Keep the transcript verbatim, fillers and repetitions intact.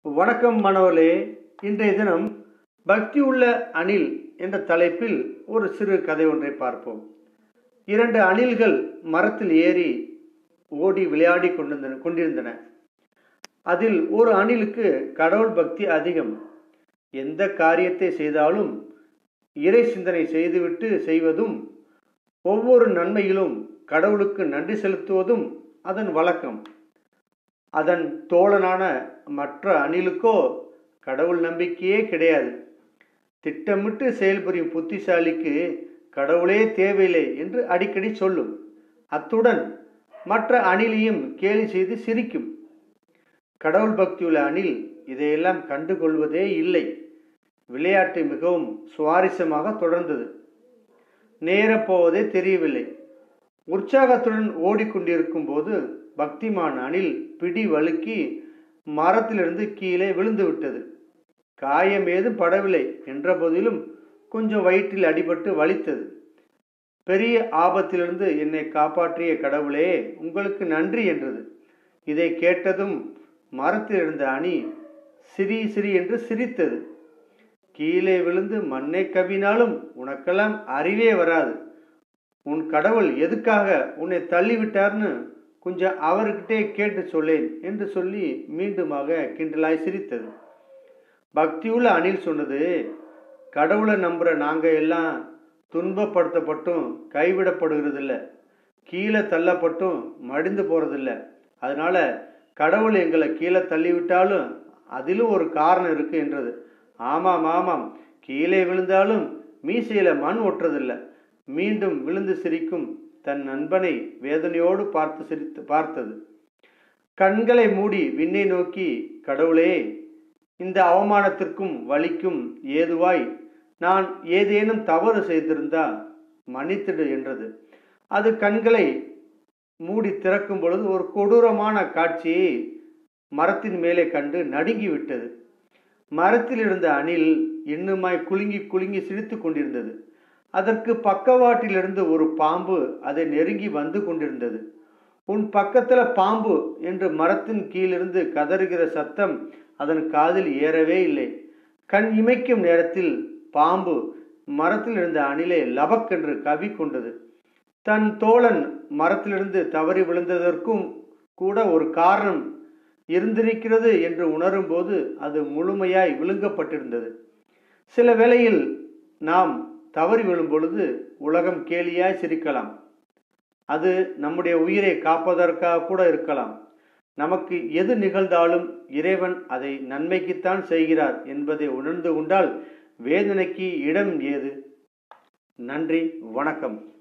வணக்கம் மாணவர்களே. இன்றைய தினம் பக்தி உள்ள அணில் என்ற தலைப்பில் ஒரு சிறு கதை ஒன்றை பார்ப்போம். இரண்டு அணில்கள் மரத்தில் ஏறி ஓடி விளையாடி கொண்டிருந்தன கொண்டிருந்தன அதில் ஒரு அணிலுக்கு கடவுள் பக்தி அதிகம். எந்த காரியத்தை செய்தாலும் இறை சிந்தனை செய்துவிட்டு செய்வதும், ஒவ்வொரு நன்மையிலும் கடவுளுக்கு நன்றி செலுத்துவதும் அதன் வழக்கம். அதன் தோழனான மற்ற அணிலுக்கோ கடவுள் நம்பிக்கையே கிடையாது. திட்டமிட்டு செயல்புரியும் புத்திசாலிக்கு கடவுளே தேவையில்லை என்று அடிக்கடி சொல்லும். அத்துடன் மற்ற அணிலையும் கேலி செய்து சிரிக்கும். கடவுள் பக்தியுள்ள அணில் இதையெல்லாம் கண்டுகொள்வதே இல்லை. விளையாட்டு மிகவும் சுவாரஸ்யமாக தொடர்ந்தது. நேரம் போவதே தெரியவில்லை. உற்சாகத்துடன் ஓடிக்கொண்டிருக்கும் போது பக்திமான் அணில் பிடி வழுக்கி மரத்திலிருந்து கீழே விழுந்து விட்டது. காயம் ஏதும் படவில்லை என்ற போதிலும் கொஞ்சம் வயிற்றில் அடிபட்டு வலித்தது. பெரிய ஆபத்திலிருந்து என்னை காப்பாற்றிய கடவுளே, உங்களுக்கு நன்றி என்றது. இதை கேட்டதும் மரத்தில் இருந்த அணி சிரி சிரி என்று சிரித்தது. கீழே விழுந்து மண்ணை கவினாலும் உனக்கெல்லாம் அறிவே வராது. உன் கடவுள் எதுக்காக உன்னை தள்ளிவிட்டார்னு கொஞ்சம் அவர்கிட்டே கேட்டு சொல்லேன் என்று சொல்லி மீண்டுமாக கிண்டலாய் சிரித்தது. பக்தியுள்ள அணில் சொன்னது, கடவுளை நம்புற நாங்க எல்லாம் துன்பப்படுத்தப்பட்டும் கைவிடப்படுகிறதில்ல, கீழே தள்ளப்பட்டும் மடிந்து போறதில்ல. அதனால கடவுள் எங்களை கீழே தள்ளிவிட்டாலும் அதிலும் ஒரு காரணம் இருக்கு என்றது. ஆமாம் ஆமாம், கீழே விழுந்தாலும் மீசையில மண் ஒட்டுறதில்லை. மீண்டும் விழுந்து சிரிக்கும் தன் நண்பனை வேதனையோடு பார்த்து சிரித்து பார்த்தது. கண்களை மூடி விண்ணை நோக்கி, கடவுளே, இந்த அவமானத்திற்கும் வலிக்கும் ஏதுவாய் நான் ஏதேனும் தவறு செய்திருந்தா மன்னித்திடு என்றது. அது கண்களை மூடி திறக்கும் பொழுது ஒரு கொடூரமான காட்சியை மரத்தின் மேலே கண்டு நடுங்கி விட்டது. மரத்தில் இருந்த அணில் இன்னுமாய் குலுங்கி குலுங்கி சிரித்து கொண்டிருந்தது. அதற்கு பக்கவாட்டிலிருந்து ஒரு பாம்பு அதை நெருங்கி வந்து கொண்டிருந்தது. உன் பக்கத்துல பாம்பு என்று மரத்தின் கீழிருந்து கதறுகிற சத்தம் அதன் காதில் ஏறவே இல்லை. கண் இமைக்கும் நேரத்தில் பாம்பு மரத்தில் இருந்த அணிலை லபக்கென்று கவி கொண்டது. தன் தோழன் மரத்திலிருந்து தவறி விழுந்ததற்கும் கூட ஒரு காரணம் இருந்திருக்கிறது என்று உணரும் போது அது முழுமையாய் விழுங்கப்பட்டிருந்தது. சில வேளையில் நாம் தவறி விழும் பொழுது உலகம் கேலியாய் சிரிக்கலாம். அது நம்முடைய உயிரை காப்பதற்காக கூட இருக்கலாம். நமக்கு எது நிகழ்ந்தாலும் இறைவன் அதை நன்மைக்குத்தான் செய்கிறார் என்பதை உணர்ந்து கொண்டால் வேதனைக்கு இடம் ஏது? நன்றி, வணக்கம்.